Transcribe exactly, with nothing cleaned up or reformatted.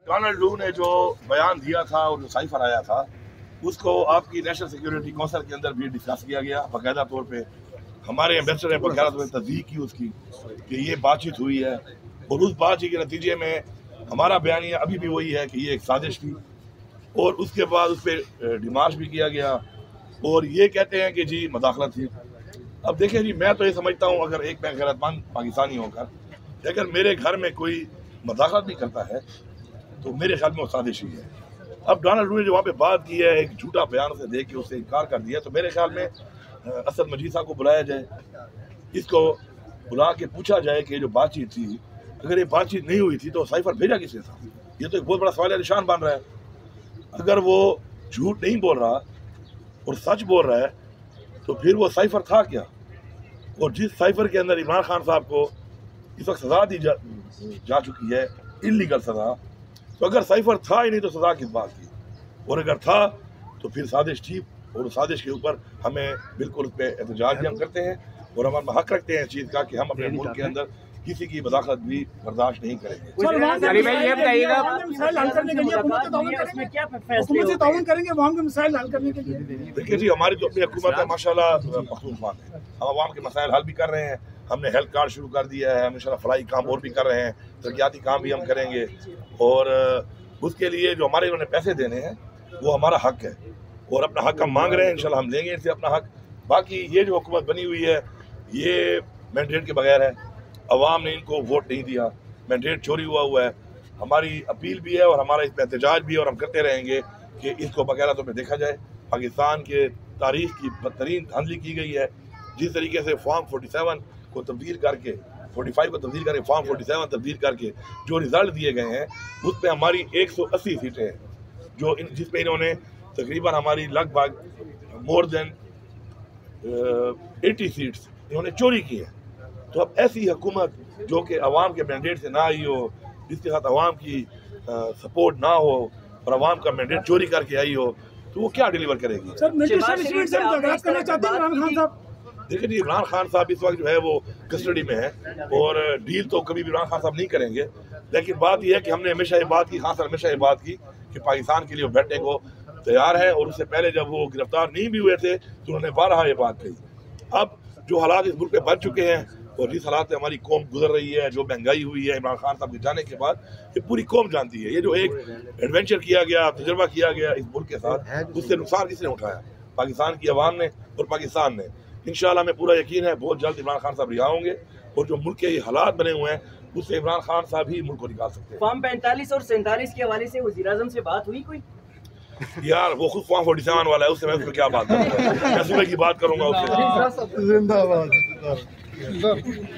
Donald लू ने जो बयान दिया था और जो साइफर आया था उसको आपकी नेशनल सिक्योरिटी काउंसिल के अंदर भी डिस्कस किया गया बाकायदा तौर पे। हमारे एम्बेसडर ने बाकायदा तौर पर तस्दीक की उसकी कि ये बातचीत हुई है और उस बातचीत के नतीजे में हमारा बयानिया अभी भी वही है कि ये एक साजिश थी और उसके बाद उस पर डिमार्च भी किया गया और ये कहते हैं कि जी मदाखलत थी। अब देखें जी, मैं तो ये समझता हूँ अगर एक मैं गैरतमंद पाकिस्तानी होकर अगर मेरे घर में कोई मदाखलत भी करता है तो मेरे ख्याल में वो साजिश ही है। अब डोनाल्ड लू ने जो वहाँ पे बात की है, एक झूठा बयान से दे के उससे इनकार कर दिया, तो मेरे ख्याल में असद मजीद साहब को बुलाया जाए, इसको बुला के पूछा जाए कि ये जो बातचीत थी, अगर ये बातचीत नहीं हुई थी तो साइफर भेजा किसने था। ये तो एक बहुत बड़ा सवाल निशान बन रहा है। अगर वो झूठ नहीं बोल रहा और सच बोल रहा है तो फिर वो साइफर था क्या। और जिस साइफर के अंदर इमरान खान साहब को इस वक्त सज़ा दी जा, जा चुकी है, इल्लीगल सज़ा, तो अगर साइफर था ही नहीं तो सज़ा किस बात की। और अगर था तो फिर साजिश थी और उस साजिश के ऊपर हमें बिल्कुल उस पर एहतजाज भी हम करते हैं और हम हक रखते हैं इस चीज़ का कि हम अपने मुल्क के अंदर किसी की मदाखलत भी बर्दाश्त नहीं करेंगे। देखिए जी, हमारी जो अपनी हुकूमत है माशाल्लाह पख्तूनख्वा है, हम आवाम के मसाइल हल भी कर रहे हैं। हमने हेल्थ कार्ड शुरू कर दिया है, हम इंशाल्लाह फलाई काम और भी कर रहे हैं, तरक्याती काम भी हम करेंगे और उसके लिए जो हमारे उन्होंने पैसे देने हैं वो हमारा हक है और अपना हक हम मांग रहे हैं, इंशाल्लाह हम लेंगे इनसे अपना हक। बाकी ये जो हुकूमत बनी हुई है ये मैंडेट के बगैर है, अवाम ने इनको वोट नहीं दिया, मैंडेट चोरी हुआ हुआ है। हमारी अपील भी है और हमारा इस पर एहतजाज भी है और हम करते रहेंगे कि इसको बाकायदा तौर पर देखा जाए। पाकिस्तान के तारीख की बदतरीन धांधली की गई है, जिस तरीके से फॉर्म फोर्टी सेवन को तब्दील करके फोर्टी फाइव को तब्दील करके फॉर्म फोर्टी सेवन तब्दील करके जो रिज़ल्ट दिए गए हैं उस पर हमारी एक सौ अस्सी सीटें हैं, जो इन जिसमें इन्होंने तकरीबन हमारी लगभग मोर देन एटी सीट्स इन्होंने चोरी की है। तो अब ऐसी हुकूमत जो कि अवाम के मैंडेट से ना आई हो, जिसके साथ अवाम की सपोर्ट ना हो और अवाम का मैंडेट चोरी करके आई हो, तो वो क्या डिलीवर करेगी। देखिए जी, इमरान खान साहब इस वक्त जो है वो कस्टडी में है और डील तो कभी भी इमरान खान साहब नहीं करेंगे, लेकिन बात यह है कि हमने हमेशा ये बात की, खान साहब हमेशा ये बात की कि पाकिस्तान के लिए वो बैठने को तैयार है और उससे पहले जब वो गिरफ्तार नहीं भी हुए थे तो उन्होंने बारहा ये बात कही। अब जो हालात इस मुल्क में बन चुके हैं और जिस हालात में हमारी कौम गुजर रही है, जो महंगाई हुई है इमरान खान साहब के जाने के बाद, ये पूरी कौम जानती है। ये जो एक एडवेंचर किया गया, तजर्बा किया गया इस मुल्क के साथ, उससे नुकसान किसने उठाया? पाकिस्तान की आवाम ने और पाकिस्तान ने। इंशाल्लाह हमें पूरा यकीन है बहुत जल्द इमरान खान साहब रिहा होंगे और जो मुल्क के ये हालात बने हुए हैं उससे इमरान खान साहब ही मुल्क को निकाल सकते हैं। फॉर्म पैंतालीस और सैंतालीस के हवाले से वज़ीर आज़म से बात हुई कोई? यार वो खुद फॉर्म फोर्टी सेवन वाला है, उससे मैं उसमें क्या बात करूँगा, मैं सुबह की बात करूँगा उससे।